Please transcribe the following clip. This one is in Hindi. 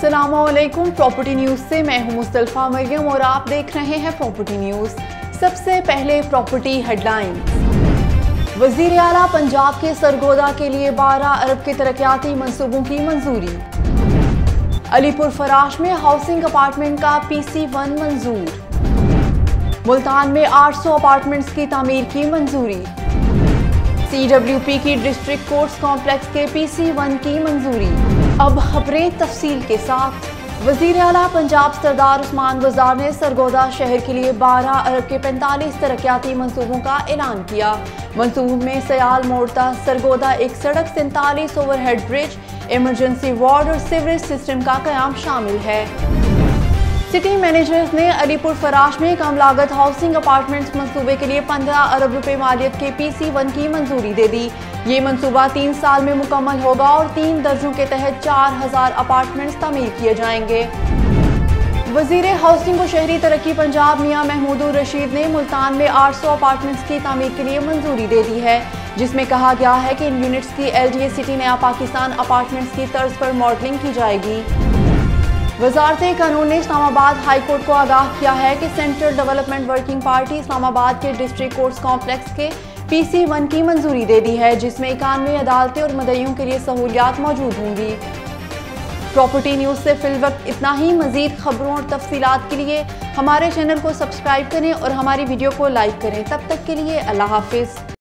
अस्सलामुअलैकुम। प्रॉपर्टी न्यूज से मैं हूं मुस्तफा मरियम और आप देख रहे हैं प्रॉपर्टी न्यूज। सबसे पहले प्रॉपर्टी हेडलाइंस। वजीर आला पंजाब के सरगोदा के लिए 12 अरब के तरक्याती मंसूबों की मंजूरी। अलीपुर फराश में हाउसिंग अपार्टमेंट का PC1 मंजूर। मुल्तान में 800 अपार्टमेंट्स की तामीर की मंजूरी। CWP की डिस्ट्रिक्ट कोर्ट्स कॉम्प्लेक्स के PC1 की मंजूरी। अब खबरें तफसील के साथ। वजीर आला पंजाब सरदार उस्मान वज़ार ने सरगोदा शहर के लिए 12 अरब के 45 तरक्याती मंसूबों का ऐलान किया। मंसूबों में सयाल मोड़ता सरगोदा एक सड़क, 47 ओवरहेड ब्रिज, इमरजेंसी वार्ड और सीवरेज सिस्टम का कयाम शामिल है। सिटी मैनेजर्स ने अलीपुर फराश में कम लागत हाउसिंग अपार्टमेंट्स मंसूबे के लिए 15 अरब रुपए मालियत के PC1 की मंजूरी दे दी। ये मंसूबा 3 साल में मुकम्मल होगा और 3 दर्जों के तहत 4000 अपार्टमेंट्स तामीर किए जाएंगे। वजीर हाउसिंग व शहरी तरक्की पंजाब मियां महमूदुर रशीद ने मुल्तान में 800 अपार्टमेंट्स की तामीर के लिए मंजूरी दे दी है, जिसमें कहा गया है कि इन यूनिट्स की LDA सिटी नया पाकिस्तान अपार्टमेंट्स की तर्ज पर मॉडलिंग की जाएगी। वजारत कानून ने इस्लामाबाद हाई कोर्ट को आगाह किया है कि central development working party Islamabad के डिस्ट्रिक्ट कोर्ट्स कॉम्प्लेक्स के PC1 की मंजूरी दे दी है, जिसमें 91 अदालतें और मदइयों के लिए सहूलियात मौजूद होंगी। प्रॉपर्टी न्यूज से फिलवक्त इतना ही। मजीद खबरों और तफसीलात के लिए हमारे चैनल को सब्सक्राइब करें और हमारी वीडियो को लाइक करें। तब तक के लिए अल्लाह हाफिज।